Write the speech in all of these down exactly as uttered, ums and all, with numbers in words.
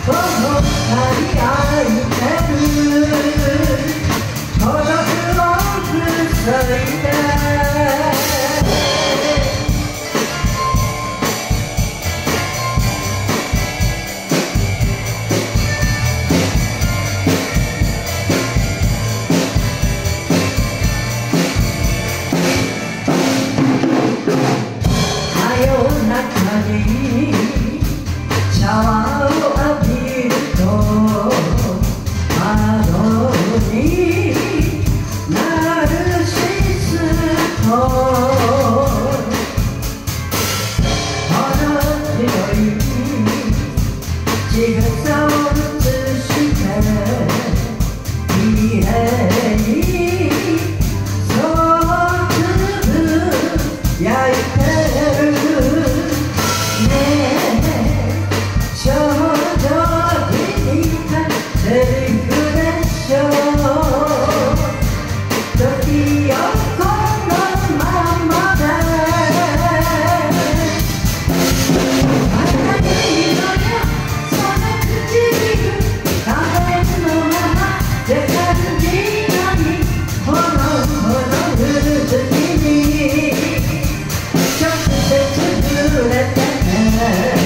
この二人愛てる孤独を防いでシャワーを浴びると窓にナルシスト程強い仕草を映して綺麗にそうつぶやいてる少女に似たセリフでしょう時をこのままでまたいいのよその唇食べるのままで感じないほのほの降る月に直接触れてね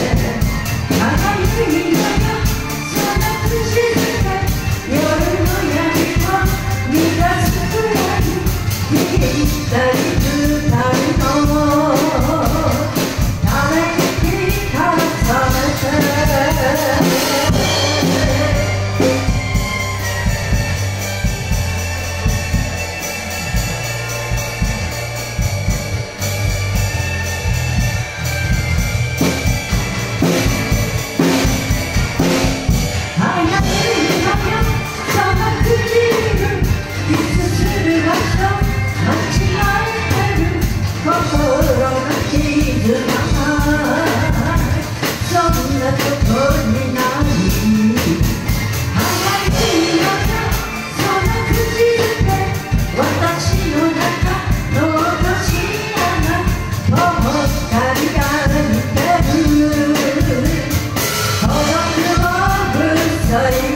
Sorry.